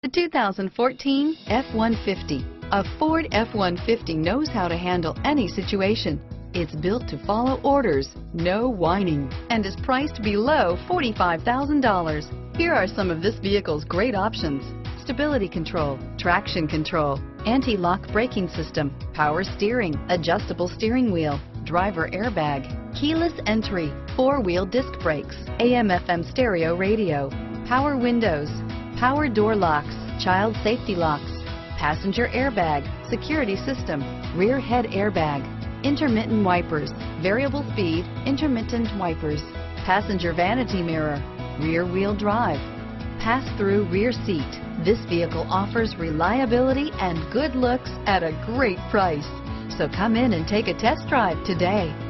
The 2014 F-150. A Ford F-150 knows how to handle any situation. It's built to follow orders, no whining, and is priced below $45,000. Here are some of this vehicle's great options: stability control, traction control, anti-lock braking system, power steering, adjustable steering wheel, driver airbag, keyless entry, four-wheel disc brakes, AM/FM stereo radio, power windows, power door locks, child safety locks, passenger airbag, security system, rear head airbag, intermittent wipers, variable speed, intermittent wipers, passenger vanity mirror, rear wheel drive, pass-through rear seat. This vehicle offers reliability and good looks at a great price. So come in and take a test drive today.